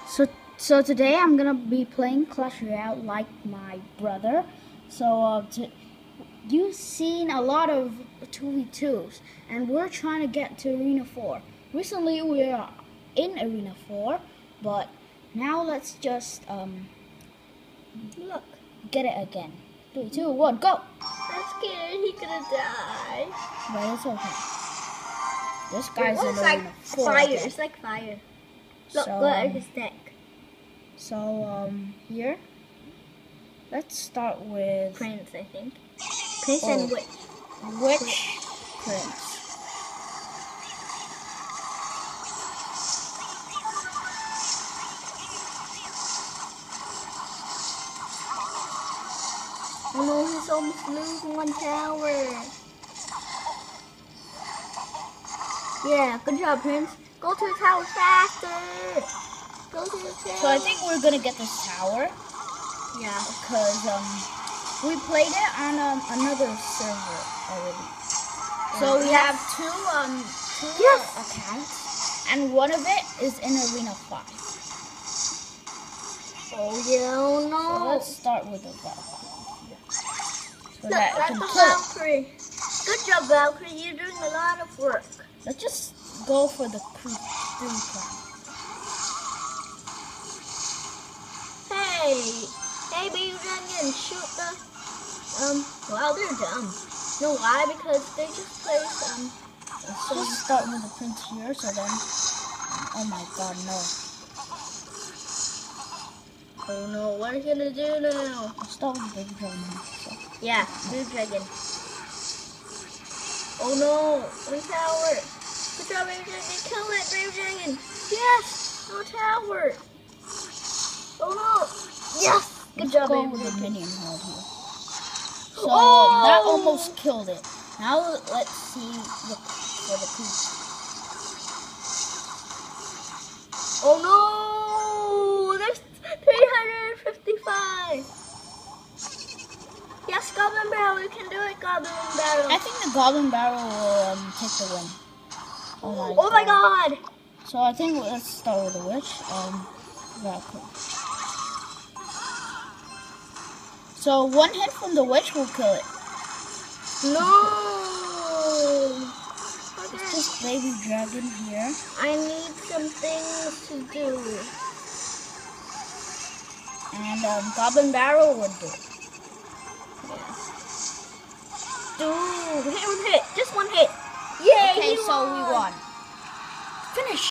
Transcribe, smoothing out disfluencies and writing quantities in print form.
So today I'm gonna be playing Clash Royale like my brother. You've seen a lot of 2v2s, and we're trying to get to Arena 4. Recently we are in Arena 4, but now let's just look, get it again. 3, 2, 1, go! I'm scared he's gonna die. But it's okay. This guy's in like Arena 4. fire. Again. It's like fire. Look, So, look at his deck. Here, let's start with Prince, I think. Prince and Witch. Witch Prince. Oh no, he's almost losing one tower. Yeah, good job, Prince. Go to the tower faster. Go to the tower. So I think we're gonna get this tower. Yeah. Because we played it on another server already. So we have two accounts, and one of it is in Arena 5. Oh yeah, oh no. So let's start with the Valkyrie. So Look, that that's can the kill. Valkyrie. Good job, Valkyrie. You're doing a lot of work. Let's just go for the creep 3 crown. Hey, baby Dragon, shoot the, well, they're dumb. You know why? Because they just placed, Let's just start with the prince here, so then, oh my god, no. Oh no, what are you gonna do now? I'll start with the baby dragon now, so. Yeah, baby dragon. Oh no, one tower. Good job, baby dragon, kill it, baby dragon. Yes, no tower. Oh no, yes. Good job, go baby with the dragon. minion horde here. So Oh! that almost killed it. Now let's see for the creep. Oh no! There's 355! Yes, Goblin Barrel, you can do it, Goblin Barrel. I think the Goblin Barrel will take the win. Oh my god! So I think let's start with the Witch. Valkyrie. So one hit from the Witch will kill it. No! It's just baby dragon here. I need some things to do. And Goblin Barrel would do it. Dude, hit one hit, just one hit. Yay! Okay, he so we won. won. Finish.